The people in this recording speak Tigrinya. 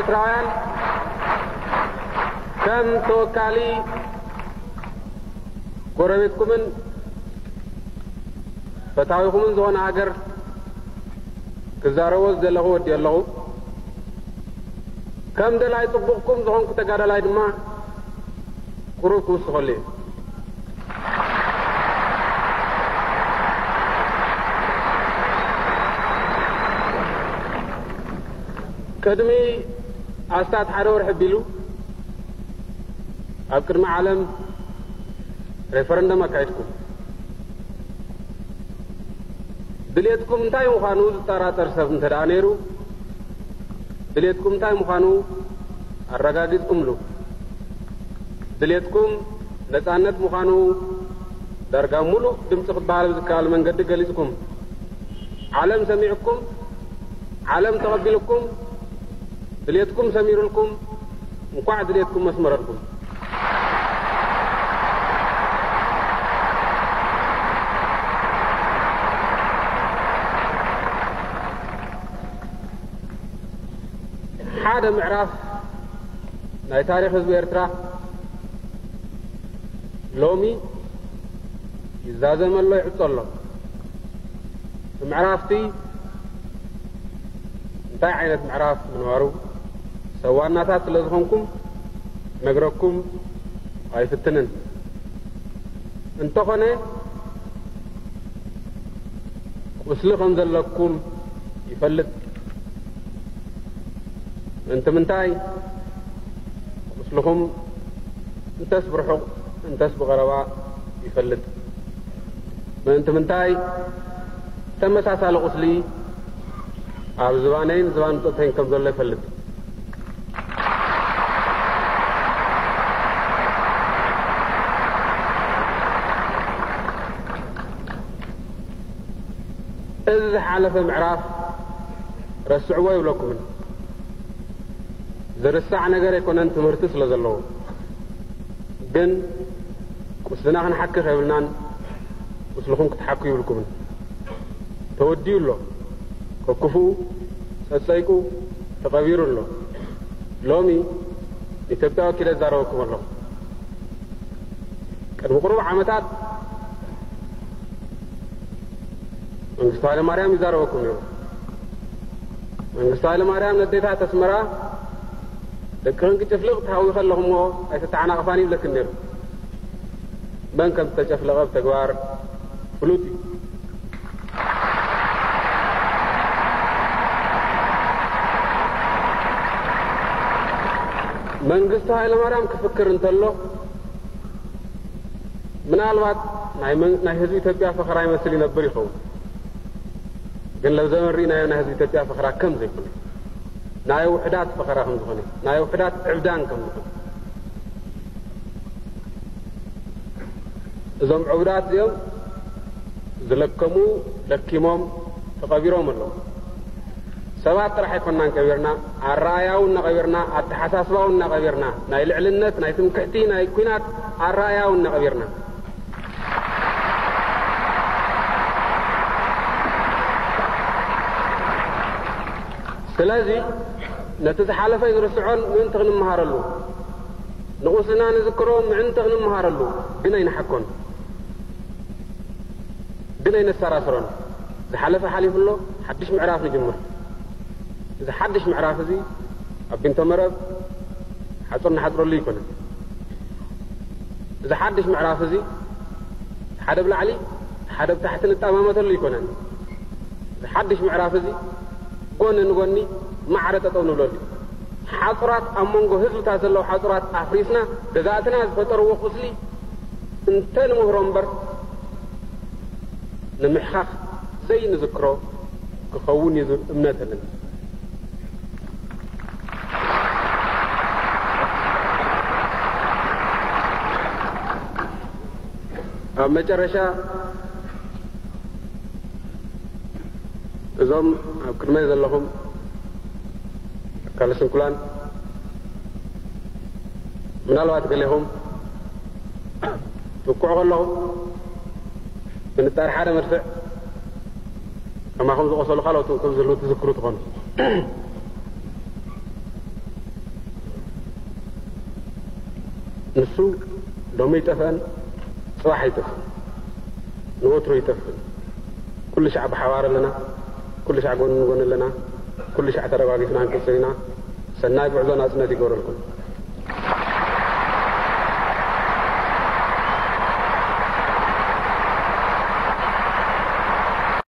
ኤርትራውያን ከም ተወካሊ ጎረቤትኩምን ፈታዊኩምን ዝኾነ ሃገር ክዛረቦ ዘለኹ ወዲ ኣለኹ ከም ደላይ ጽቡቕኩም ዝኾንኩ ተጋዳላይ ድማ ቁሩብ ክውስኸሉ እዩ ቅድሚ ኣስታት ሓደ ወርሒ ኣቢሉ ኣብ ቅድሚ ዓለም ሬፈረንደም ኣካይድኩም ድሌትኩም እንታይ ምዃኑ ዝጠራጠር ሰብ እንተደኣ ነይሩ ድሌትኩም እንታይ ምዃኑ ኣረጋጊጽኩምሉ ድሌትኩም ነጻነት ምዃኑ ዳርጋ ሙሉእ ድምፂ ክበሃል ብዝከኣል መንገዲ ገሊጽኩም ዓለም ሰሚዕኩም ዓለም ተቐቢልኩም ድሌትኩም ሰሚሩልኩም እንኳዕ ድሌትኩም መስመረልኩም ሓደ ምዕራፍ ናይ ታሪክ ህዝቢ ኤርትራ ሎሚ ይዛዘመሎ ይዕፀሎ ምዕራፍቲ እንታይ ዓይነት ምዕራፍ ምንባሩ ሰዋናታት ስለ ዝኾንኩም ነግረኩም ኣይፍትንን እንተኾነ ቁስሊ ከም ዘለኩም ይፈልጥ انت منتاي ቁስልኹም እንተስ ብርሑቕ እንተስ ብቐረባ ይፈልጥ ምእንቲ ምንታይ ተመሳሳሊ ቁስሊ ኣብ ዝባነይን ዝባን ጦተይን ከም ዘሎ ይፈልጥ እዚ ሓለፈ ምዕራፍ ረስዕዎ ይብለኩምን ዝርሳዕ ነገር ኣይኮነን ትምህርቲ ስለ ዘለዎ ግን ቁስልና ክንሓኪ ኸይብልናን ቁስልኹም ክትሓኩ ይብልኩምን ተወዲዩ ኣሎ ከክፉኡ ፀፀይቁ ተቐቢሩ ኣሎ ሎሚ ኢትዮጵያ ወኪለ ዛረበኩም ኣለኹ ቅድሚ ቁሩብ ዓመታት መንግስቱ ሃይለማርያም ይዛረበኩም ነይሩ መንግስቱ ሃይለማርያም ነዴታት ኣስመራ ደቂ ክንቅጭፍልቕ ትሃዊ ከለኹምዎ ኣይተተዓናቕፋን ይብለክን ነይሩ መን ከም ዝተጨፍለቐ ብተግባር ፍሉጥ እዩ መንግስቱ ሃይለማርያም ክፍክር እንተሎ ምናልባት ናይ ህዝቢ ኢትዮጵያ ፈኸራ ይመስል ይነብር ይኸውን ግን ለብ ዘመን ርኢናዮ ናይ ህዝቢ ኢትዮጵያ ፈኸራ ከም ዘይኮነ ናይ ውሕዳት ፈኸራ ከም ዝኾነ ናይ ውሕዳት ዕብዳን ከም ዝኾነ እዞም ዕብዳት እዚኦም ዝለከሙ ለኪሞም ተቐቢሮም ኣለዉ ሰባት ጥራሕ ኣይኮንናን ቀቢርና ኣረኣያውን እናቐቢርና ኣተሓሳስባውን እናቐቢርና ናይ ልዕልነት ናይ ትምክሕቲ ናይ ኩናት ኣረኣያውን እናቐቢርና ስለዚ ነቲ ዝሓለፈ ይንርስዖን ምእንቲ ክንመሃረሉ ንቁስልና ንዝክሮ ምዕንቲ ክንመሃረሉ ግን ኣይንሓኮን ግን ኣይነሰራስሮን ዝሓለፈ ሓሊፉሎ ሓድሽ ምዕራፍ ንጅምር እዚ ሓድሽ ምዕራፍ እዚ ኣብ ቢንቶ መረብ ሓፁር ንሓፅረሉ ይኮነን እዚ ሓድሽ ምዕራፍ እዚ ሓደ ብላዕሊ ሓደ ብታሕቲ ንጠማመተሉ ይኮነን እዚ ሓድሽ ምዕራፍ እዚ ጎኒ ንጎኒ ማዕረ ጠጠው ንብለሉ ሓፁራት ኣብ መንጎ ህዝብታት ዘለዉ ሓፁራት ኣፍሪስና ገዛእትና ዝፈጠርዎ ቁስሊ እንተንምህሮ እምበር ንምሕኻኽ ዘይንዝክሮ ክኸውን እዩ ዝብል እምነት ኣለና ኣብ መጨረሻ እዞም ኣብ ቅድመይ ዘለኹም ኣካለ ስንኩላን ምናልባት ገሌኹም ትውቅዑ ከለኹም ብንጣሪ ሓደ መድፍዕ ከማኹም ዝቆሰሉ ካልኦት ከም ዘለዉ ትዝክሩ ትኾኑ ንሱ ሎሚ ይጠፍአን ጽባሕ ይጠፍእ ንወትሩ ይጠፍእ ኩሉ ሻዕ ብሓባር ኣለና ኩሉ ሻዕ ጎን ኣለና ኩሉ ሻዕ ተረጋጊፍና ንቅፅል ኢና ሰናይ ጉዕዞ ናጽነት ይገብረልኩም